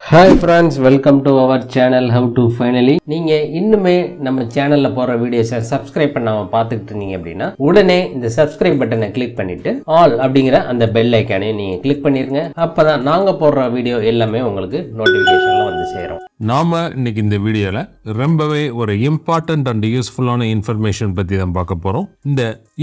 Hi friends, welcome to our channel How to Finally. நீங்க இன்னுமே நம்ம சேனல்ல போற வீடியோஸை சப்ஸ்கிரைப் பண்ணாம பார்த்துட்டு இருந்தீங்க அப்படின்னா உடனே இந்த சப்ஸ்கிரைப் பட்டனை கிளிக் பண்ணிட்டு ஆல் அப்படிங்கிற அந்த பெல் ஐகானை நீங்க கிளிக் பண்ணிருங்க. அப்பதான் நாங்க போடுற வீடியோ எல்லாமே உங்களுக்கு நோட்டிபிகேஷன்ல வந்து சேரும். நாம இன்னைக்கு இந்த வீடியோல ரொம்பவே ஒரு இம்பார்ட்டன்ட் அண்ட் யூஸ்ஃபுல்லான இன்ஃபர்மேஷன் பத்தி தான் பார்க்க போறோம். இந்த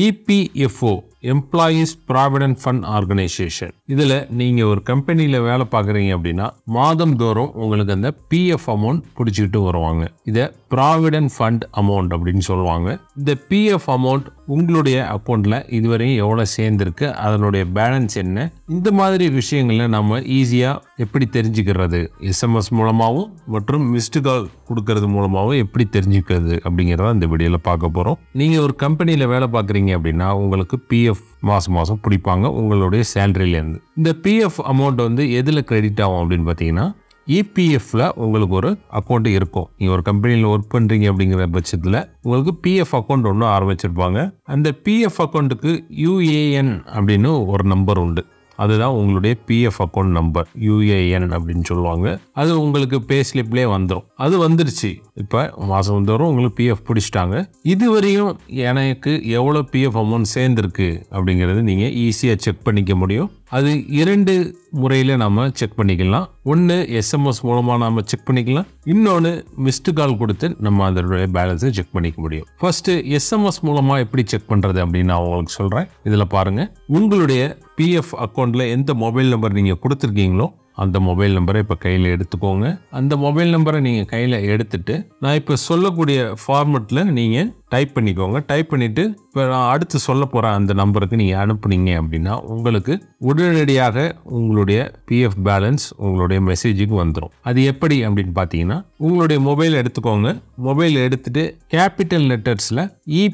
EPFO employees provident fund organisation இதுல நீங்க ஒரு கம்பெனில வேலை பார்க்குறீங்க அப்படின்னா மாதம் தோறும் உங்களுக்கு அந்த PF அமௌண்ட் பிடிச்சிட்டு வருவாங்க. இதை ப்ராவிடென்ட் ஃபண்ட் அமௌண்ட் அப்படின்னு சொல்லுவாங்க. இந்த PF அமௌண்ட் உங்களுடைய அக்கௌண்ட்ல இதுவரையும் எவ்வளவு சேர்ந்திருக்கு, அதனுடைய பேலன்ஸ் என்ன, இந்த மாதிரி விஷயங்களை நம்ம ஈஸியா எப்படி தெரிஞ்சுக்கிறது, SMS மூலமாகவும் மற்றும் மிஸ்டு கால் கொடுக்கறது மூலமாகவும் எப்படி தெரிஞ்சுக்கிறது அப்படிங்கிறத இந்த வீடியோல பார்க்க போறோம். நீங்க ஒரு கம்பெனில வேலை பார்க்குறீங்க அப்படின்னா உங்களுக்கு PF மாசம் மாசம் பிடிப்பாங்க உங்களுடைய சேலரியில இருந்து. இந்த PF அமௌண்ட் வந்து எதுல கிரெடிட் ஆகும் அப்படின்னு பாத்தீங்கன்னா EPFல உங்களுக்கு ஒரு அக்கௌண்ட் இருக்கும். நீங்க ஒரு கம்பெனியில் ஒர்க் பண்றீங்க அப்படிங்கிற பட்சத்துல உங்களுக்கு PF அக்கௌண்ட் ஒன்று ஆரம்பிச்சிருப்பாங்க. அந்த PF அக்கௌண்ட்டுக்கு UAN அப்படின்னு ஒரு நம்பர் உண்டு. அதுதான் உங்களுடைய PF அக்கௌண்ட் நம்பர், UAN அப்படின்னு சொல்லுவாங்க. அது உங்களுக்கு பே ஸ்லிப்லேயே வந்துடும். அது வந்துருச்சு. இப்போ மாதம் தோறும் உங்களுக்கு PF பிடிச்சிட்டாங்க. இதுவரையும் எனக்கு எவ்வளோ PF அமௌண்ட் சேர்ந்துருக்கு அப்படிங்கிறது நீங்கள் ஈஸியாக செக் பண்ணிக்க முடியும். அது இரண்டு முறையில் நம்ம செக் பண்ணிக்கலாம். ஒன்று SMS மூலமாக நம்ம செக் பண்ணிக்கலாம், இன்னொன்று மிஸ்டு கால் கொடுத்து நம்ம அதனுடைய பேலன்ஸை செக் பண்ணிக்க முடியும். ஃபர்ஸ்ட் SMS மூலமாக எப்படி செக் பண்ணுறது அப்படின்னு நான் உங்களுக்கு சொல்கிறேன். இதில் பாருங்கள், உங்களுடைய PF அக்கௌண்ட்டில் எந்த மொபைல் நம்பர் நீங்கள் கொடுத்துருக்கீங்களோ அந்த மொபைல் நம்பரை இப்போ கையில் எடுத்துக்கோங்க. அந்த மொபைல் நம்பரை நீங்கள் கையில் எடுத்துட்டு நான் இப்போ சொல்லக்கூடிய ஃபார்மெட்டில் நீங்கள் டைப் பண்ணிக்கோங்க. டைப் பண்ணிவிட்டு இப்போ நான் அடுத்து சொல்ல போகிற அந்த நம்பருக்கு நீங்கள் அனுப்புனீங்க அப்படின்னா உங்களுக்கு உடனடியாக உங்களுடைய PF பேலன்ஸ் உங்களுடைய மெசேஜுக்கு வந்துடும். அது எப்படி அப்படின்னு பார்த்தீங்கன்னா உங்களுடைய மொபைல் எடுத்துக்கோங்க. மொபைல் எடுத்துட்டு கேபிட்டல் லெட்டர்ஸில்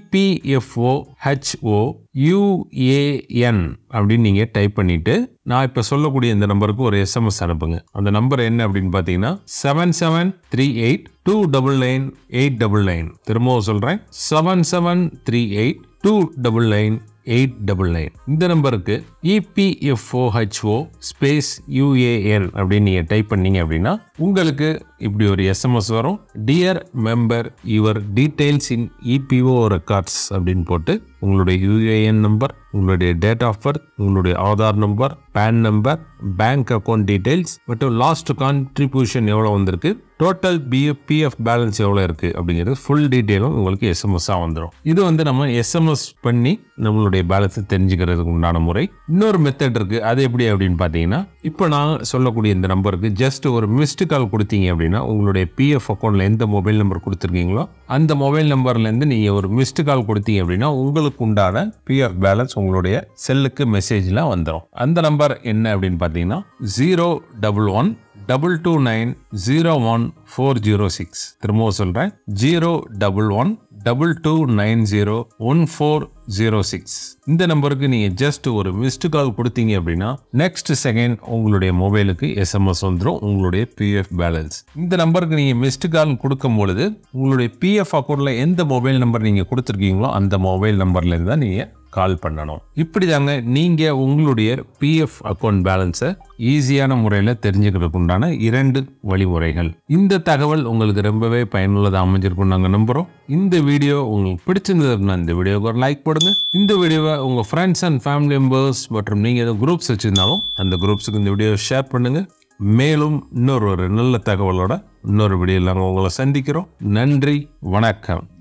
EPFO HOUAN அப்படின்னு நீங்கள் டைப் பண்ணிட்டு நான் இப்போ சொல்லக்கூடிய இந்த நம்பருக்கு ஒரு SMS அனுப்புங்க. அந்த நம்பர் என்ன அப்படின்னு பார்த்தீங்கன்னா 7738299899. திரும்பவும் சொல்கிறேன், 7738299899. இந்த நம்பருக்கு EPFOHO ஸ்பேஸ் UAN அப்படின்னு நீங்கள் டைப் பண்ணீங்க அப்படின்னா உங்களுக்கு இப்படி ஒரு SMS வரும். Dear member, your details in EPO records அப்படின்னு போட்டு உங்களுடைய UAN நம்பர், உங்களுடைய டேட் ஆஃப் பர்த், உங்களுடைய Aadhaar number, PAN number, bank account details மற்றும் லாஸ்ட் கான்ட்ரிபியூஷன் எவ்வளோ வந்திருக்கு, டோட்டல் PF பேலன்ஸ் எவ்வளோ இருக்குது அப்படிங்கிறது ஃபுல் டீட்டெயிலும் உங்களுக்கு SMS-ஆக வந்துடும். இது வந்து நம்ம SMS பண்ணி நம்மளுடைய பேலன்ஸை தெரிஞ்சுக்கிறதுக்கு உண்டான முறை. இன்னொரு மெத்தட் இருக்குது. அது எப்படி அப்படின்னு பார்த்தீங்கன்னா இப்போ நான் சொல்லக்கூடிய இந்த நம்பருக்கு ஜஸ்ட் ஒரு மிஸ்டு கால் கொடுத்தீங்க அப்படின்னா உங்களுடைய PF அக்கௌண்ட்டில் எந்த மொபைல் நம்பர் கொடுத்துருக்கீங்களோ அந்த மொபைல் நம்பர்லேருந்து நீங்கள் ஒரு மிஸ்டு கால் கொடுத்தீங்க அப்படின்னா உங்களுக்கு உண்டான PF பேலன்ஸ் உங்களுடைய செல்லுக்கு மெசேஜில் வந்துடும். அந்த நம்பர் என்ன அப்படின்னு பார்த்தீங்கன்னா 011-229-01406. திரும்பவும் சொல்கிறேன், 011-229-01406. இந்த நம்பருக்கு நீங்கள் ஜஸ்ட் ஒரு மிஸ்டு கால் கொடுத்தீங்க அப்படின்னா நெக்ஸ்ட் செகண்ட் உங்களுடைய மொபைலுக்கு SMS வந்துடும் உங்களுடைய PF பேலன்ஸ். இந்த நம்பருக்கு நீங்கள் மிஸ்டு கால் கொடுக்கும் பொழுது உங்களுடைய PF அக்கௌண்ட்ல எந்த மொபைல் நம்பர் நீங்கள் கொடுத்துருக்கீங்களோ அந்த மொபைல் நம்பர்லேருந்து தான் நீங்கள் கால் பண்ணணும். இப்படி தாங்க நீங்க உங்களுடைய PF அக்கௌண்ட் பேலன்ஸை ஈஸியான முறையில் தெரிஞ்சுக்கிறதுக்கு உண்டான இரண்டு வழிமுறைகள். இந்த தகவல் உங்களுக்கு ரொம்பவே பயனுள்ளதாக அமைஞ்சிருக்கும் நாங்கள் நம்புறோம். இந்த வீடியோ உங்களுக்கு பிடிச்சிருந்ததுன்னா இந்த வீடியோக்கு ஒரு லைக் போடுங்க. இந்த வீடியோவை உங்க ஃப்ரெண்ட்ஸ் அண்ட் ஃபேமிலி மெம்பர்ஸ் மற்றும் நீங்க ஏதோ குரூப்ஸ் வச்சிருந்தாலும் அந்த குரூப்ஸுக்கு இந்த வீடியோ ஷேர் பண்ணுங்க. மேலும் இன்னொரு நல்ல தகவலோட இன்னொரு வீடியோவில் நாங்கள் உங்களை சந்திக்கிறோம். நன்றி, வணக்கம்.